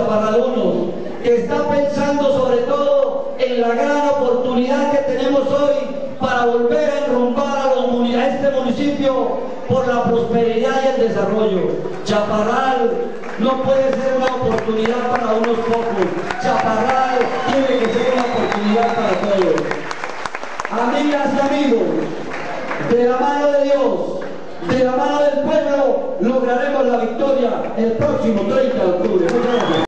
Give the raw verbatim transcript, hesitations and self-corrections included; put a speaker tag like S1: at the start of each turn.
S1: chaparralunos, que está pensando sobre todo en la gran oportunidad que tenemos hoy para volver a enrumbar a, los, a este municipio por la prosperidad y el desarrollo. Chaparral no puede ser una oportunidad para unos pocos. Chaparral tiene que ser una oportunidad para todos. Amigas y amigos, de la mano de Dios, de la mano del pueblo, lograremos la victoria el próximo treinta de octubre. Muchas gracias.